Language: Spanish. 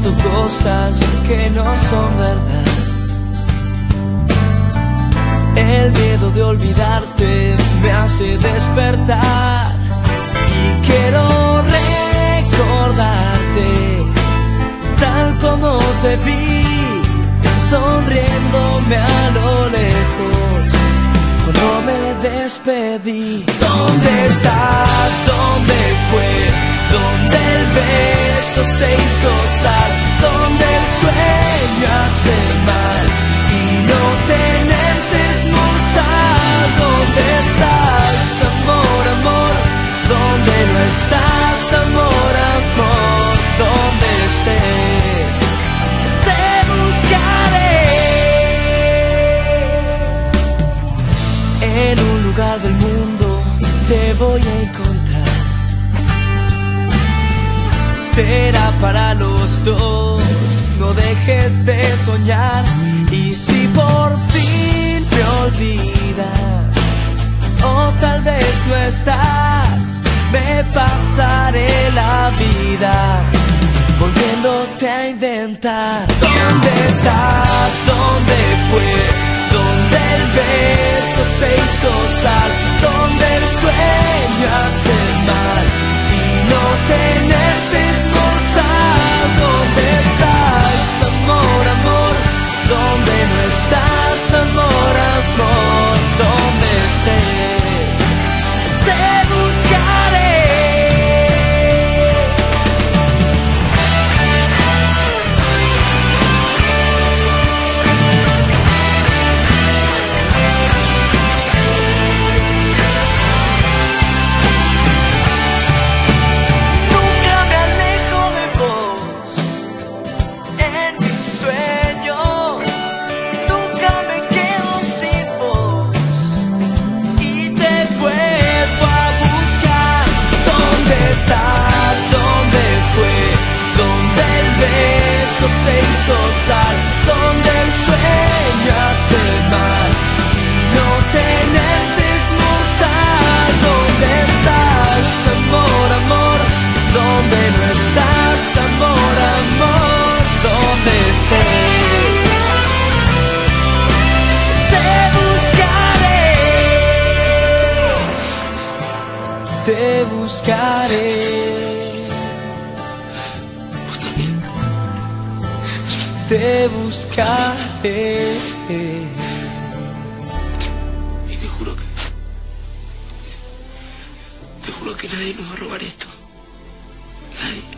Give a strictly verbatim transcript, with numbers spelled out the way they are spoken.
siento cosas que no son verdad. El miedo de olvidarte me hace despertar y quiero recordarte tal como te vi, sonriéndome a lo lejos cuando me despedí. ¿Dónde estás? ¿Dónde fue? ¿Dónde el beso se hizo sal? ¿Dónde el sueño hace mal y no tenerte es mortal? ¿Dónde estás, amor, amor? ¿Dónde no estás, amor, amor? ¿Dónde estés? Te buscaré. En un lugar del mundo te voy a encontrar. Será para los dos, no dejes de soñar. Y si por fin me olvidas, o tal vez no estás, me pasaré la vida volviéndote a inventar. ¿Dónde estás? ¿Dónde fue? ¿Dónde el beso se hizo sal? ¿Dónde el sueño hace mal y no tenerte es mortal? ¿Dónde estás, amor, amor? ¿Dónde no estás, amor, amor? ¿Dónde estés? Te buscaré. Se hizo sal, donde el sueño hace mal y no tenerte es mortal. ¿Dónde estás, amor, amor? ¿Dónde no estás, amor, amor? ¿Dónde estés? Te buscaré. Te buscaré. Te buscaré. Y te juro que... Te juro que nadie nos va a robar esto. Nadie.